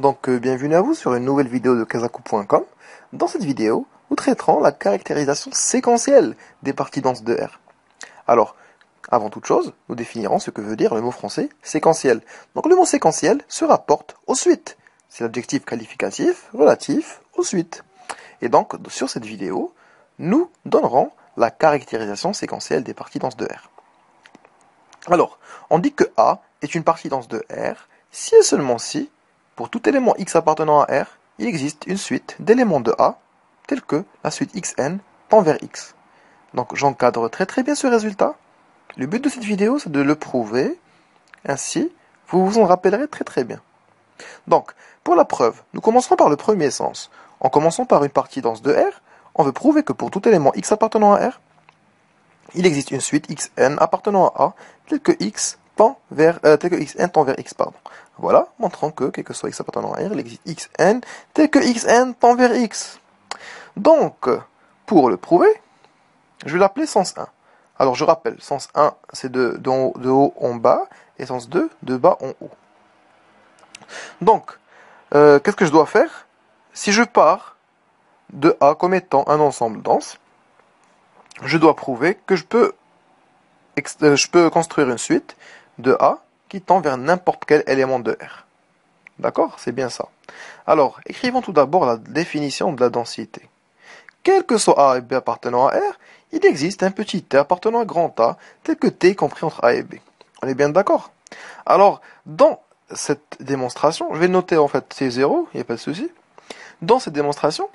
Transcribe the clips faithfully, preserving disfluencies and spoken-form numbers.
Donc euh, bienvenue à vous sur une nouvelle vidéo de Kazaku point com. Dans cette vidéo, nous traiterons la caractérisation séquentielle des parties denses de R. Alors, avant toute chose, nous définirons ce que veut dire le mot français séquentiel. Donc le mot séquentiel se rapporte aux suites. C'est l'adjectif qualificatif relatif aux suites. Et donc, sur cette vidéo, nous donnerons la caractérisation séquentielle des parties denses de R. Alors, on dit que A est une partie dense de R si et seulement si, pour tout élément x appartenant à R, il existe une suite d'éléments de A, telle que la suite xn tend vers x. Donc j'encadre très très bien ce résultat. Le but de cette vidéo, c'est de le prouver. Ainsi, vous vous en rappellerez très très bien. Donc, pour la preuve, nous commencerons par le premier sens. En commençant par une partie dense de R, on veut prouver que pour tout élément x appartenant à R, il existe une suite xn appartenant à A, telle que x tend vers, euh, tel que xn tend vers x, pardon. Voilà, montrant que, quel que soit x appartenant à R, il existe xn, tel que xn tend vers x. Donc, pour le prouver, je vais l'appeler sens un. Alors, je rappelle, sens un, c'est de, de, haut, de haut en bas, et sens deux, de bas en haut. Donc, euh, qu'est-ce que je dois faire? Si je pars de A comme étant un ensemble dense, je dois prouver que je peux, je peux construire une suite de A qui tend vers n'importe quel élément de R. D'accord? C'est bien ça. Alors, écrivons tout d'abord la définition de la densité. Quel que soit A et B appartenant à R, il existe un petit t appartenant à grand A, tel que t compris entre A et B. On est bien d'accord? Alors, dans cette démonstration, je vais noter en fait T zéro, il n'y a pas de souci. Dans cette démonstration,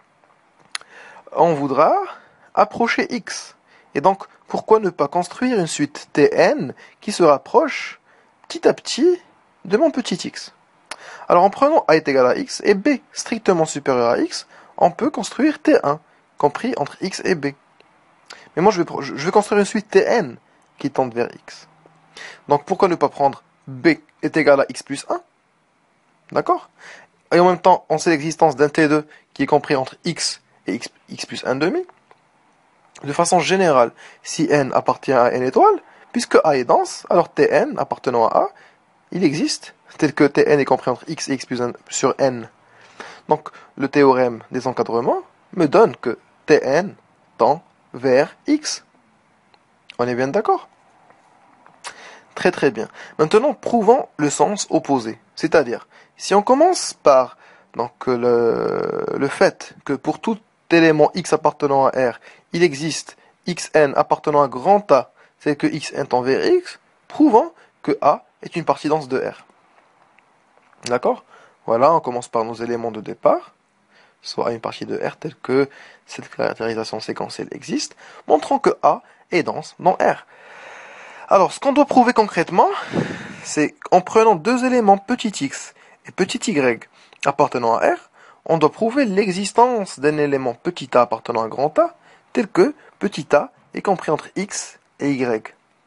on voudra approcher x. Et donc, pourquoi ne pas construire une suite Tn qui se rapproche petit à petit de mon petit x? Alors, en prenant A est égal à x et B strictement supérieur à x, on peut construire T un, compris entre x et b. Mais moi, je vais, je vais construire une suite Tn qui tende vers x. Donc, pourquoi ne pas prendre b est égal à x plus un? D'accord? Et en même temps, on sait l'existence d'un T deux qui est compris entre x et x, x plus un demi. De façon générale, si n appartient à n étoiles, puisque A est dense, alors Tn appartenant à A, il existe, tel que Tn est compris entre x et x plus un sur n. Donc, le théorème des encadrements me donne que Tn tend vers x. On est bien d'accord? Très très bien. Maintenant, prouvons le sens opposé. C'est-à-dire, si on commence par donc, le, le fait que pour tout élément x appartenant à R, il existe xn appartenant à grand A, c'est que xn tend vers x, prouvons que A est une partie dense de R. D'accord? Voilà, on commence par nos éléments de départ, soit une partie de R telle que cette caractérisation séquentielle existe, montrant que A est dense dans R. Alors, ce qu'on doit prouver concrètement, c'est en prenant deux éléments petit x et petit y appartenant à R, on doit prouver l'existence d'un élément petit a appartenant à grand A, tel que petit a est compris entre x et y.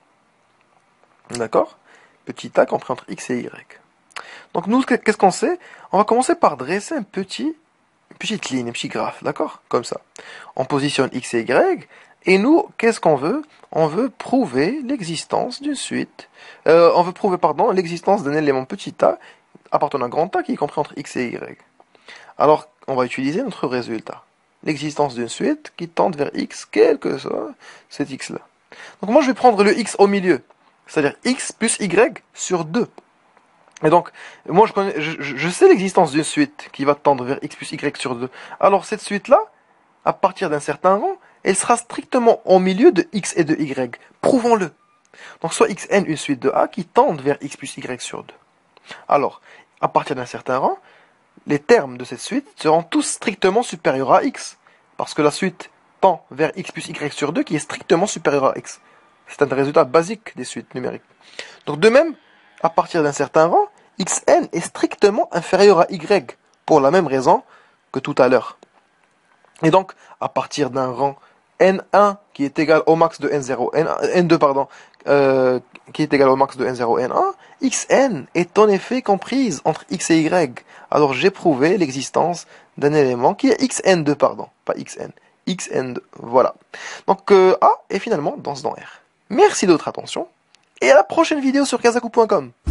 D'accord? Petit a compris entre x et y. Donc nous, qu'est-ce qu'on sait? On va commencer par dresser un petit, une petite ligne, un petit graphe, d'accord? Comme ça. On positionne x et y, et nous, qu'est-ce qu'on veut? On veut prouver l'existence d'une suite, euh, on veut prouver, pardon, l'existence d'un élément petit a appartenant à grand A qui est compris entre x et y. Alors, on va utiliser notre résultat. L'existence d'une suite qui tend vers x, quel que soit cet x-là. Donc moi, je vais prendre le x au milieu, c'est-à-dire x plus y sur deux. Et donc, moi, je, connais, je, je sais l'existence d'une suite qui va tendre vers x plus y sur deux. Alors, cette suite-là, à partir d'un certain rang, elle sera strictement au milieu de x et de y. Prouvons-le. Donc, soit xn une suite de A qui tend vers x plus y sur deux. Alors, à partir d'un certain rang, les termes de cette suite seront tous strictement supérieurs à x. Parce que la suite tend vers x plus y sur deux qui est strictement supérieur à x. C'est un résultat basique des suites numériques. Donc, de même, à partir d'un certain rang, xn est strictement inférieur à y, pour la même raison que tout à l'heure. Et donc, à partir d'un rang n un qui est égal au max de n zéro, n deux, pardon, euh, qui est égal au max de n zéro, n un, xn est en effet comprise entre x et y. Alors j'ai prouvé l'existence d'un élément qui est xn deux, pardon, pas xn, xn deux, voilà. Donc euh, A est finalement dense dans R. Merci de votre attention, et à la prochaine vidéo sur Kazaku point com.